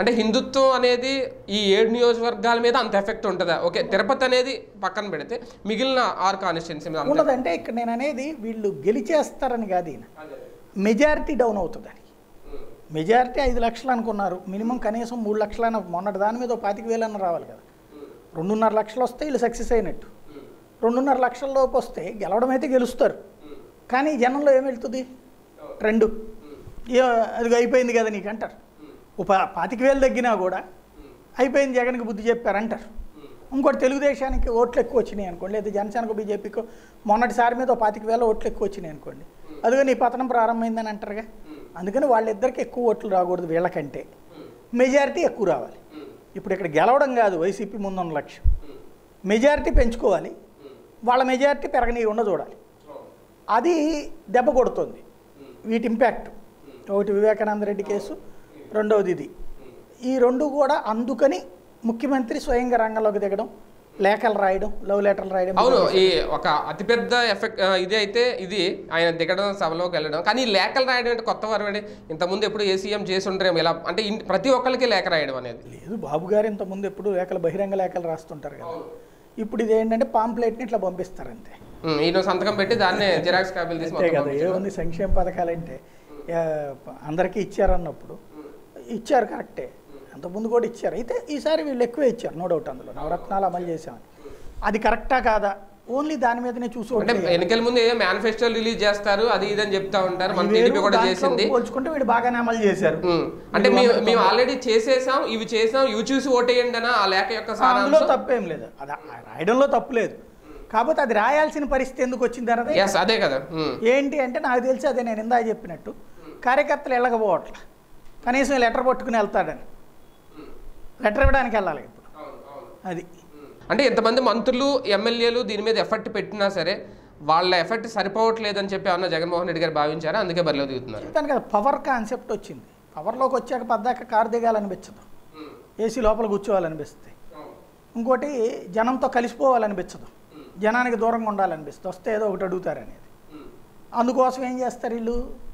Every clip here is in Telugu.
అంటే హిందుత్వం అనేది ఈ 7 నియోజకవర్గాల మీద అంత ఎఫెక్ట్ ఉంటుందా? ఓకే, తిరుపతి అనేది పక్కన పెడితే మిగిలిన 6 కాన్స్టిట్యున్సీ మీద ఉన్నదంటే ఇక్కడ నేను అనేది వీళ్ళు గెలిచేస్తారని కాదు, మెజారిటీ డౌన్ అవుతుందని. మెజారిటీ 5 లక్షలు అనుకున్నారు, మినిమం కనీసం 3 లక్షలైనా మొన్నటి దాని మీద 25,000 రావాలి కదా. 2.5 లక్షలు వస్తే వీళ్ళు సక్సెస్ అయినట్టు. 2.5 లక్షల లోపు వస్తే గెలవడం అయితే గెలుస్తారు, కానీ జనంలో ఏం వెళ్తుంది? ట్రెండ్ అది అయిపోయింది కదా నీకు అంటారు. 25,000 తగ్గినా కూడా అయిపోయింది జగన్కి బుద్ధి చెప్పారంటారు. ఇంకోటి తెలుగుదేశానికి ఓట్లు ఎక్కువ వచ్చినాయి అనుకోండి, లేదా జనసేనకు బీజేపీకి మొన్నటిసారి మీద 25,000 ఓట్లు ఎక్కువ వచ్చినాయి అనుకోండి, అదిగా నీ పతనం ప్రారంభమైందని అంటారుగా. అందుకని వాళ్ళిద్దరికి ఎక్కువ ఓట్లు రాకూడదు, వీళ్ళకంటే మెజారిటీ ఎక్కువ రావాలి. ఇప్పుడు ఇక్కడ గెలవడం కాదు వైసీపీ ముందున్న లక్ష్యం, మెజారిటీ పెంచుకోవాలి, వాళ్ళ మెజారిటీ పెరగనీయకుండా చూడాలి. అది దెబ్బ కొడుతుంది వీటి ఇంపాక్ట్. ఒకటి వివేకానంద రెడ్డి కేసు, రెండవది ఇది. ఈ రెండు కూడా అందుకని ముఖ్యమంత్రి స్వయంగా రంగంలోకి దిగడం, లేఖలు రాయడం, లవ్ లెటర్లు రాయడం. అవును, ఈ ఒక అతిపెద్ద ఎఫెక్ట్ ఇది అయితే ఇది ఆయన దిగడం, సభలోకి వెళ్ళడం. కానీ లేఖలు రాయడం అంటే కొత్త వరవడి, ఇంతకుముందు ఎప్పుడు ఏసీఎం చేసి ఉంటారేమో ఇలా, అంటే ప్రతి ఒక్కరికి లేఖ రాయడం అనేది లేదు. బాబు గారు ఇంతకుముందు ఎప్పుడు లేఖలు, బహిరంగ లేఖలు రాస్తుంటారు కదా. ఇప్పుడు ఇది ఏంటంటే పాంప్లెట్ని ఇట్లా పంపిస్తారు అంతే, ఈయన సంతకం పెట్టి దాన్ని జిరాక్స్ కాపీలు అంతే కదా. ఏముంది, సంక్షేమ పథకాలంటే అందరికీ ఇచ్చారన్నప్పుడు ఇచ్చారు కరెక్టే, అంతకుముందు కూడా ఇచ్చారు. అయితే ఈసారి వీళ్ళు ఎక్కువే ఇచ్చారు, నో డౌట్. అందులో నవరత్నాలు అమలు చేసామని అది కరెక్టా కాదా ఓన్లీ దాని మీదనే చూసి, ఎన్నికల ముందు ఏ మేనిఫెస్టో రిలీజ్ చేస్తారు అది ఇదని చెప్తా ఉంటారు. మన టీడీపీ కూడా చేసింది, పోల్చుకుంటే వీడు బాగానే అమలు చేశారు. అంటే మేము ఆల్రెడీ చేసేసాం, ఇవి చేసాం, ఇవి చూసి ఓటేయండి అని ఆ లేఖ యొక్క అందులో తప్పేం లేదు, అది రాయడంలో తప్పు లేదు. కాకపోతే అది రాయాల్సిన పరిస్థితి ఎందుకు వచ్చింది అన్నది అదే కదా. ఏంటి అంటే నాకు తెలిసి అదే నేను ఇందా చెప్పినట్టు, కార్యకర్తలు వెళ్ళకపోవట్ల, కనీసం లెటర్ పట్టుకుని వెళ్తాడని, లెటర్ ఇవ్వడానికి వెళ్ళాలి ఇప్పుడు. అది అంటే ఎంతమంది మంత్రులు, ఎమ్మెల్యేలు దీని మీద ఎఫర్ట్ పెట్టినా సరే వాళ్ళ ఎఫర్ట్ సరిపోవట్లేదని చెప్పి అన్న జగన్మోహన్ రెడ్డి గారు భావించారా, అందుకే బరిలో దిగుతున్నారు. చెప్తాను కదా, పవర్ కాన్సెప్ట్ వచ్చింది. పవర్లోకి వచ్చాక పద్దాక కారు దిగాలనిపించదు, ఏసీ లోపల కూర్చోవాలనిపిస్తుంది. ఇంకోటి జనంతో కలిసిపోవాలనిపించదు, జనానికి దూరంగా ఉండాలనిపిస్తుంది, వస్తే ఏదో ఒకటి అడుగుతారనేది. అందుకోసం ఏం చేస్తారు వీళ్ళు,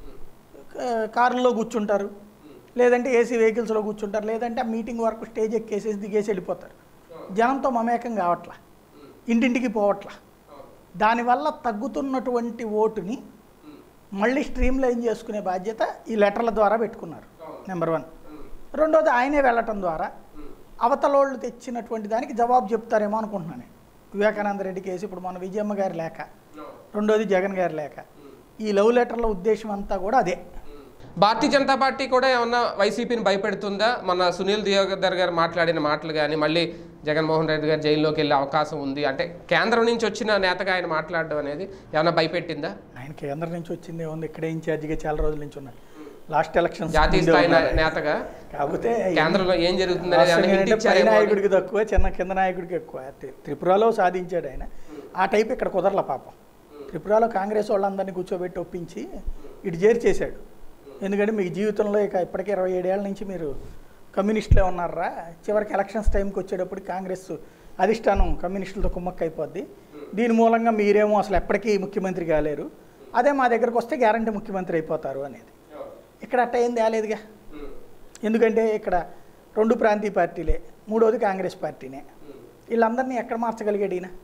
కారుల్లో కూర్చుంటారు, లేదంటే ఏసీ వెహికల్స్లో కూర్చుంటారు, లేదంటే ఆ మీటింగ్ వరకు స్టేజ్ ఎక్కేసేసి దిగేసి వెళ్ళిపోతారు. జనంతో మమేకం కావట్లా, ఇంటింటికి పోవట్లా. దానివల్ల తగ్గుతున్నటువంటి ఓటుని మళ్ళీ స్ట్రీమ్ లైన్ చేసుకునే బాధ్యత ఈ లెటర్ల ద్వారా పెట్టుకున్నారు, నెంబర్ 1. రెండోది ఆయనే వెళ్ళటం ద్వారా అవతలోళ్ళు తెచ్చినటువంటి దానికి జవాబు చెప్తారేమో అనుకుంటున్నాను. వివేకానంద రెడ్డి కేసు, ఇప్పుడు మన విజయమ్మ గారి లేఖ, రెండోది జగన్ గారి లేఖ, ఈ లవ్ లెటర్ల ఉద్దేశం అంతా కూడా అదే. భారతీయ జనతా పార్టీ కూడా ఏమన్నా వైసీపీని భయపెడుతుందా? మన సునీల్ దియోదర్ గారు మాట్లాడిన మాటలు కానీ, మళ్ళీ జగన్మోహన్ రెడ్డి గారు జైల్లోకి వెళ్ళే అవకాశం ఉంది అంటే కేంద్రం నుంచి వచ్చిన నేతగా ఆయన మాట్లాడడం అనేది ఏమన్నా భయపెట్టిందా? ఆయన కేంద్రం నుంచి వచ్చింది ఏముంది, ఇక్కడే ఇన్ఛార్జిగా చాలా రోజుల నుంచి ఉన్నారు, లాస్ట్ ఎలక్షన్ జాతీయ స్థాయి నేతగా. కాకపోతే కేంద్రంలో ఏం జరుగుతుంది నాయకుడికి తక్కువ, చిన్న కింద నాయకుడికి ఎక్కువ. త్రిపురలో సాధించాడు ఆయన, ఆ టైప్ ఇక్కడ కుదరల పాపం. త్రిపురలో కాంగ్రెస్ వాళ్ళందరినీ కూర్చోబెట్టి ఒప్పించి ఇటు చేర్చేశాడు. ఎందుకంటే మీకు జీవితంలో ఇక ఇప్పటికే 27 ఏళ్ళ నుంచి మీరు కమ్యూనిస్టులే ఉన్నారా, చివరికి ఎలక్షన్స్ టైంకి వచ్చేటప్పుడు కాంగ్రెస్ అధిష్టానం కమ్యూనిస్టులతో కుమ్మక్క అయిపోద్ది, దీని మూలంగా మీరేమో అసలు ఎప్పటికీ ముఖ్యమంత్రి కాలేరు, అదే మా దగ్గరకు వస్తే గ్యారంటీ ముఖ్యమంత్రి అయిపోతారు అనేది. ఇక్కడ అట్ట ఏం తేలేదుగా, ఎందుకంటే ఇక్కడ 2 ప్రాంతీయ పార్టీలే, మూడోది కాంగ్రెస్ పార్టీనే, వీళ్ళందరినీ ఎక్కడ మార్చగలిగాడు ఈయన.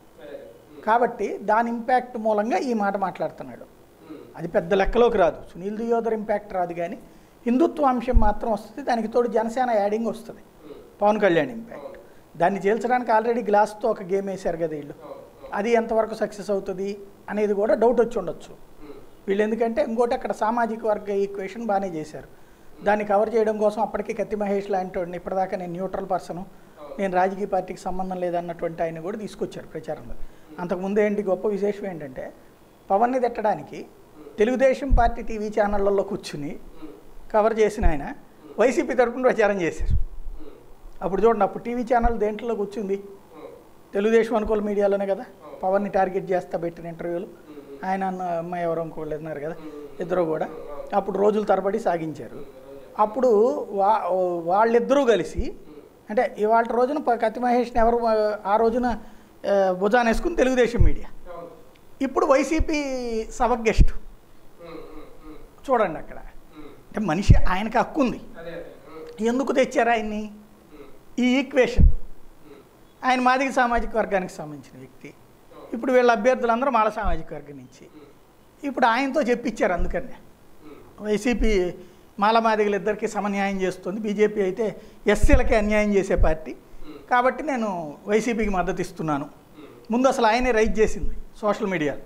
కాబట్టి దాని ఇంపాక్ట్ మూలంగా ఈ మాట మాట్లాడుతున్నాడు. అది పెద్ద లెక్కలోకి రాదు, సునీల్ దియోదర్ ఇంపాక్ట్ రాదు, కానీ హిందుత్వ అంశం మాత్రం వస్తుంది. దానికి తోడు జనసేన యాడింగ్ వస్తుంది, పవన్ కళ్యాణ్ ఇంపాక్ట్. దాన్ని చేల్చడానికి ఆల్రెడీ గ్లాస్తో ఒక గేమ్ వేశారు కదా వీళ్ళు, అది ఎంతవరకు సక్సెస్ అవుతుంది అనేది కూడా డౌట్ వచ్చి ఉండొచ్చు వీళ్ళు. ఎందుకంటే ఇంకోటి అక్కడ సామాజిక వర్గ ఈక్వేషన్ బాగానే చేశారు, దాన్ని కవర్ చేయడం కోసం అప్పటికే కత్తి మహేష్ లాంటి వాడిని, ఇప్పటిదాకా నేను న్యూట్రల్ పర్సను, నేను రాజకీయ పార్టీకి సంబంధం లేదన్నటువంటి ఆయన కూడా తీసుకొచ్చారు ప్రచారంలో. అంతకుముందు ఏంటి గొప్ప విశేషం ఏంటంటే, పవన్ని తిట్టడానికి తెలుగుదేశం పార్టీ టీవీ ఛానళ్ళల్లో కూర్చుని కవర్ చేసిన ఆయన వైసీపీ తరఫున ప్రచారం చేశారు. అప్పుడు చూడండి, అప్పుడు టీవీ ఛానల్ దేంట్లో కూర్చుంది, తెలుగుదేశం అనుకూల మీడియాలోనే కదా పవన్ని టార్గెట్ చేస్తా పెట్టిన ఇంటర్వ్యూలు. ఆయన అమ్మాయి ఎవరో ఇంకోళ్ళు ఉన్నారు కదా, ఇద్దరు కూడా అప్పుడు రోజుల తరబడి సాగించారు. అప్పుడు వాళ్ళిద్దరూ కలిసి, అంటే ఇవాళ రోజున కత్తి మహేష్ని ఎవరు ఆ రోజున భుజాన్ని వేసుకుని తెలుగుదేశం మీడియా, ఇప్పుడు వైసీపీ సభకు గెస్ట్. చూడండి అక్కడ అంటే మనిషి ఆయనకి హక్కు ఉంది, ఎందుకు తెచ్చారు ఆయన్ని? ఈ ఈక్వేషన్, ఆయన మాదిగ సామాజిక వర్గానికి సంబంధించిన వ్యక్తి, ఇప్పుడు వీళ్ళ అభ్యర్థులందరూ మాల సామాజిక వర్గం నుంచి, ఇప్పుడు ఆయనతో చెప్పించారు. అందుకనే వైసీపీ మాల మాదిగలు ఇద్దరికి సమన్యాయం చేస్తుంది, బీజేపీ అయితే ఎస్సీలకే అన్యాయం చేసే పార్టీ, కాబట్టి నేను వైసీపీకి మద్దతు ఇస్తున్నాను. ముందు అసలు ఆయనే రైజ్ చేసింది సోషల్ మీడియాలో.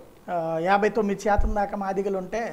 59% దాకా మాదిగలు ఉంటే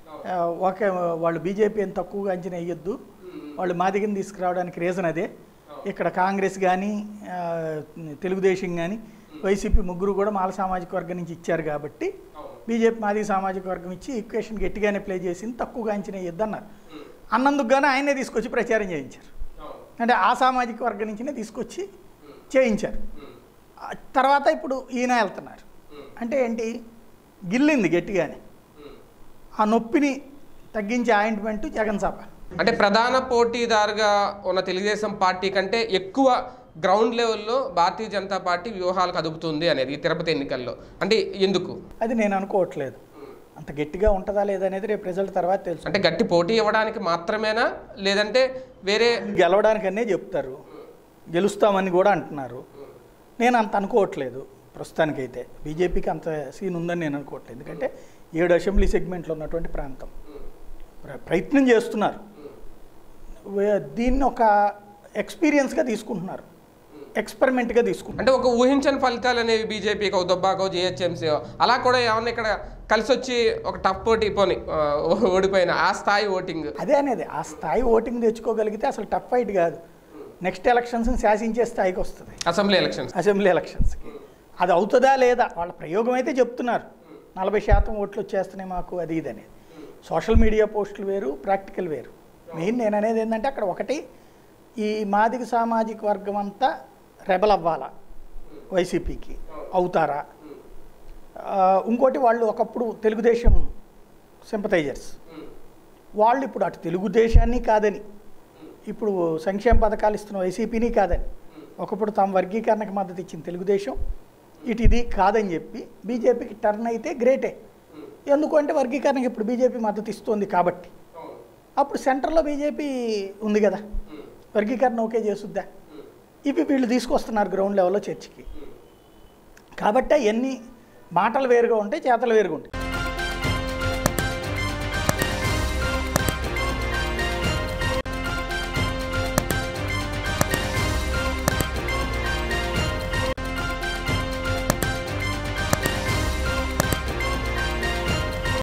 వాళ్ళు బీజేపీ అని తక్కువగా అంచనా వేయొద్దు, వాళ్ళు మాదిగని తీసుకురావడానికి రీజన్ అదే. ఇక్కడ కాంగ్రెస్ కానీ తెలుగుదేశం కానీ వైసీపీ ముగ్గురు కూడా మాల సామాజిక వర్గం నుంచి ఇచ్చారు కాబట్టి బీజేపీ మాదిగ సామాజిక వర్గం ఇచ్చి ఈక్వేషన్ గట్టిగానే ప్లే చేసింది, తక్కువగా అంచనా వేయొద్దు అన్నారు. అన్నందుకు గానే ఆయనే తీసుకొచ్చి ప్రచారం చేయించారు. అంటే ఆ సామాజిక వర్గం నుంచినే తీసుకొచ్చి చేయించారు. తర్వాత ఇప్పుడు ఈయన వెళ్తున్నారు. అంటే ఏంటి, గిల్లింది గట్టిగానే. ఆ నొప్పిని తగ్గించే ఆయింట్మెంట్ జగన్ సభ. అంటే ప్రధాన పోటీదారుగా ఉన్న తెలుగుదేశం పార్టీ కంటే ఎక్కువ గ్రౌండ్ లెవెల్లో భారతీయ జనతా పార్టీ వ్యూహాలు కదుపుతుంది అనేది ఈ తిరుపతి ఎన్నికల్లో. అంటే ఎందుకు? అది నేను అనుకోవట్లేదు. అంత గట్టిగా ఉంటుందా లేదనేది రేపు రిజల్ట్ తర్వాత తెలుసు. అంటే గట్టి పోటీ ఇవ్వడానికి మాత్రమేనా, లేదంటే వేరే గెలవడానికనే చెప్తారు, గెలుస్తామని కూడా అంటున్నారు. నేను అంత అనుకోవట్లేదు ప్రస్తుతానికైతే. బీజేపీకి అంత సీన్ ఉందని నేను అనుకోవట్లేదు. ఎందుకంటే 7 అసెంబ్లీ సెగ్మెంట్లో ఉన్నటువంటి ప్రాంతం ప్రయత్నం చేస్తున్నారు. దీన్ని ఒక ఎక్స్పీరియన్స్గా తీసుకుంటున్నారు, ఎక్స్పెరిమెంట్గా తీసుకుంటున్నారు. అంటే ఒక ఊహించని ఫలితాలు అనేవి బీజేపీకి దొబ్బాకో జిహెచ్ఎంసీ అలా కూడా ఏమన్నా ఇక్కడ కలిసి వచ్చి ఒక టఫ్ పోటీ పోని ఓడిపోయిన ఆ స్థాయి ఓటింగ్ అదే అనేది. ఆ స్థాయి ఓటింగ్ తెచ్చుకోగలిగితే అసలు టఫ్ ఫైట్ కాదు, నెక్స్ట్ ఎలక్షన్స్ని శాసించే స్థాయికి వస్తుంది. అసెంబ్లీ ఎలక్షన్స్కి అది అవుతుందా లేదా వాళ్ళ ప్రయోగం అయితే చెప్తున్నారు. 40% ఓట్లు వచ్చేస్తున్నాయి మాకు, అది ఇది అనేది. సోషల్ మీడియా పోస్టులు వేరు, ప్రాక్టికల్ వేరు. మెయిన్ నేను అనేది ఏంటంటే అక్కడ ఒకటి, ఈ మాదిగ సామాజిక వర్గం అంతా రెబల్ అవ్వాలా, వైసీపీకి అవుతారా? ఇంకోటి, వాళ్ళు ఒకప్పుడు తెలుగుదేశం సింపథైజర్స్, వాళ్ళు ఇప్పుడు అటు తెలుగుదేశాన్ని కాదని, ఇప్పుడు సంక్షేమ పథకాలు ఇస్తున్న వైసీపీని కాదని, ఒకప్పుడు తమ వర్గీకరణకు మద్దతు ఇచ్చిన తెలుగుదేశం ఇటు ఇది కాదని చెప్పి బీజేపీకి టర్న్ అయితే గ్రేటే. ఎందుకంటే వర్గీకరణకి ఇప్పుడు బీజేపీ మద్దతు ఇస్తుంది కాబట్టి. అప్పుడు సెంటర్లో బీజేపీ ఉంది కదా, వర్గీకరణ ఓకే చేసుద్దా? ఇవి వీళ్ళు తీసుకొస్తున్నారు గ్రౌండ్ లెవెల్లో చర్చకి. కాబట్టి అవన్నీ మాటలు వేరుగా ఉంటాయి, చేతలు వేరుగా ఉంటాయి.